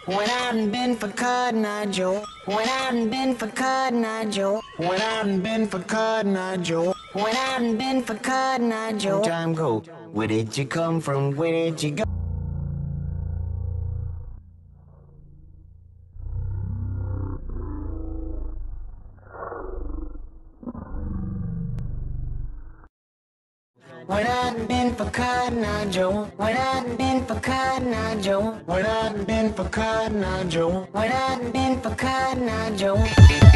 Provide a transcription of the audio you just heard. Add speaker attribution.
Speaker 1: When I done been for Cotton Eye Joe. When I done been for Cotton Eye Joe. When I done been for Cotton Eye Joe. When I done been for Cotton Eye Joe. Time go. Where did you come from? Where did you go? When I done been for Cotton Eye Joe. When I done been for Cotton Eye Joe. When I done been for Cotton Eye Joe. When I done been for Cotton Eye Joe.